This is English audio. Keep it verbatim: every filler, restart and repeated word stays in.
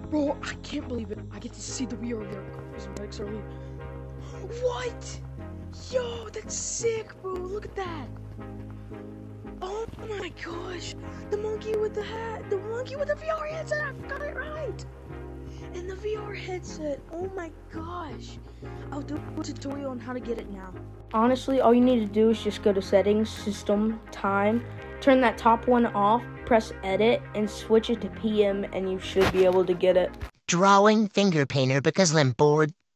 Bro, I can't believe it. I get to see the WeAreVR next early. What? Yo, that's sick, bro. Look at that. Oh my gosh. The monkey with the hat. The monkey with the V R headset. I got it right. And the V R headset. Oh my gosh. I'll do a tutorial on how to get it now. Honestly, all you need to do is just go to settings, system, time, turn that top one off, press edit, and switch it to P M, and you should be able to get it. Drawing finger painter because I'm bored.